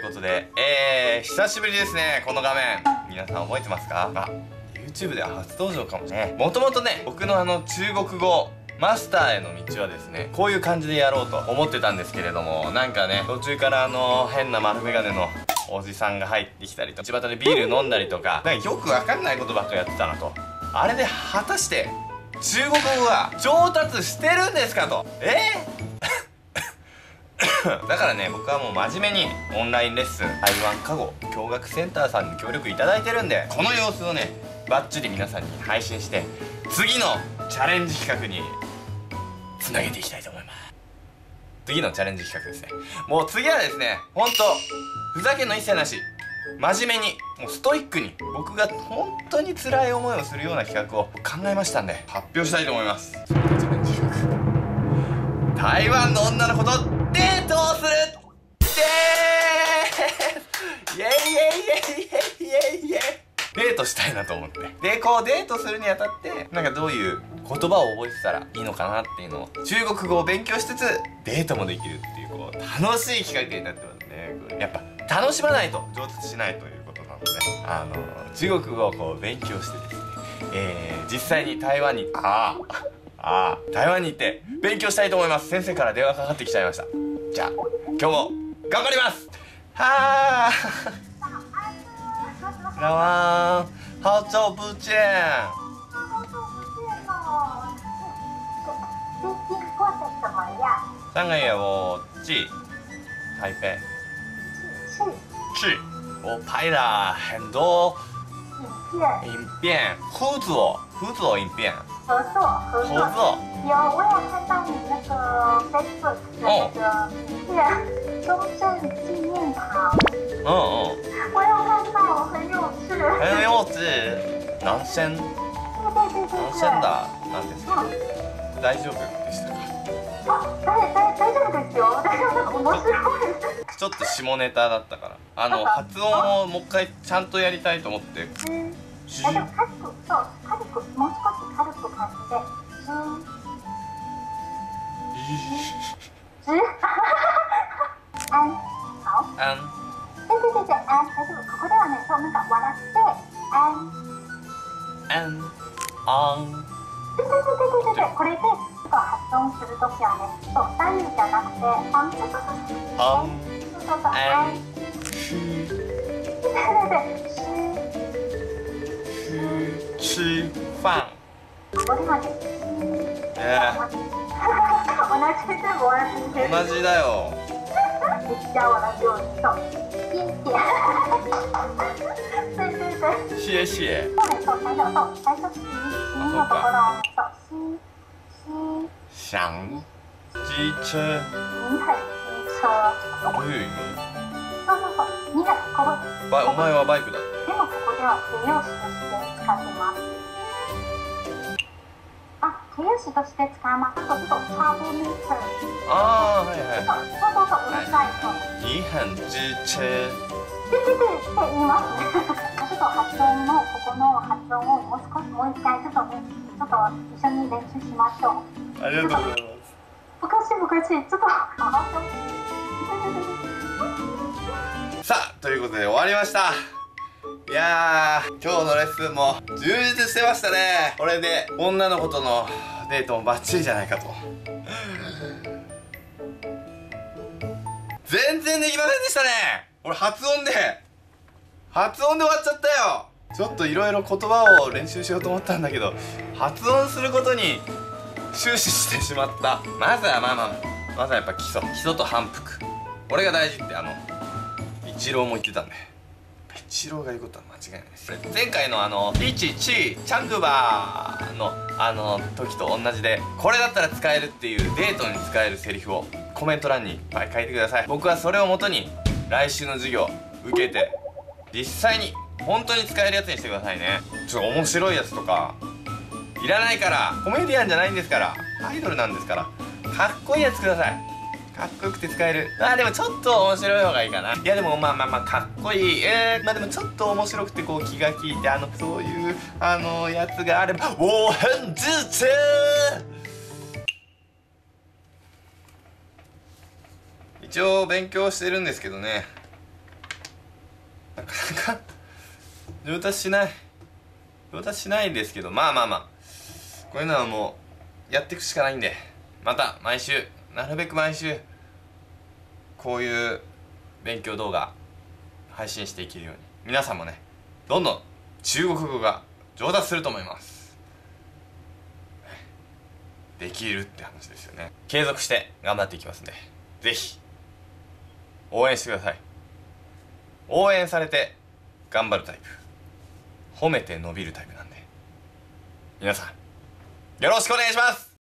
いうことで、久しぶりですね、この画面。皆さん覚えてますか？YouTube では初登場かもね。もともとね、僕の中国語マスターへの道はですね、こういう感じでやろうと思ってたんですけれども、なんかね、途中から変な丸眼鏡のおじさんが入ってきたりと、巷でビール飲んだりとか、なんかよくわかんないことばっかやってたなと。あれで果たして中国語が上達してるんですかと。だからね、僕はもう真面目にオンラインレッスン台湾加護教学センターさんに協力いただいてるんで、この様子をねバッチリ皆さんに配信して、次のチャレンジ企画につなげていきたいと思います。次のチャレンジ企画ですね。もう次はですね、ほんとふざけの一切なし、真面目に、もうストイックに、僕が本当に辛い思いをするような企画を考えましたんで、発表したいと思います。次のチャレンジ企画、台湾の女の子とデートをするイエイイエイイエイイエイイエイイエイ。デートしたいなと思って、でこうデートするにあたって、なんかどういう言葉を覚えてたらいいのかなっていうのを、中国語を勉強しつつデートもできるっていう、こう楽しい企画になってますね。これやっぱ楽しまないと上達しないということなので、中国語をこう勉強してですね、実際に台湾に台湾に行って勉強したいと思います。先生から電話かかってきちゃいました。じゃあ今日も頑張ります。はー老王，好久不见。 最近过得怎么样？ 上个月我去台北，我拍了很多影片，合作影片。 合作。有，我有看到你那个 Facebook 的那个影片，中正纪念堂。我有看到，很有趣。 很幼稚。男生。男生だ。なんですか。大丈夫でしたか？ 大丈夫ですよ。大丈夫。面白い。 ちょっと下ネタだったから、発音をもう一回ちゃんとやりたいと思って。 でも軽く、もう少し軽く感じで。好。对，大丈夫。ここではね、そうなんか笑って对。これで発音するときはね、そう左右じゃなくて吃饭。 これまで。 同じだよ。 めっちゃ同じように。そう。对。 谢谢。 そう、最初のところ、 想機車。 你很機車。 どういう意味？ そう。你很ここ。 お前はバイクだ。 でもここでは形容詞として使ってます。形容詞として使います。差不多meter。 はい。 そう、うるさいと。 你很機車。 って言いますね。ちょっと発音のここの発音をもう一回ちょっと一緒に練習しましょう。 ありがとうございます。 不客氣。ちょっとさあ、ということで終わりました。いやー、今日のレッスンも充実してましたね。これで女の子とのデートもバッチリじゃないかと。全然できませんでしたね。俺発音で終わっちゃったよ。ちょっといろいろ言葉を練習しようと思ったんだけど、発音することに終始してしまった。まずはやっぱ基礎と反復、これが大事ってイチローも言ってたんで、イチローが言うことは間違いないです。前回のリチチチャングバーの時と同じで、これだったら使えるっていうデートに使えるセリフをコメント欄にいっぱい書いてください。僕はそれをもとに来週の授業受けて、実際に本当に使えるやつにしてくださいね。ちょっと面白いやつとかいらないから。コメディアンじゃないんですから、アイドルなんですから、かっこいいやつください。かっこよくて使える。でもちょっと面白い方がいいかな。いやでもかっこいい。でもちょっと面白くてこう気が利いて、そういうやつがあれば。我很支持。一応勉強してるんですけどね、 かなか上達しないですけど、まあこういうのはもうやっていくしかないんで、また毎週なるべく毎週こういう勉強動画配信していけるように、皆さんもねどんどん中国語が上達すると思います。できるって話ですよね。継続して頑張っていきますんで、ぜひ応援してください。応援されて頑張るタイプ、褒めて伸びるタイプなんで、皆さんよろしくお願いします。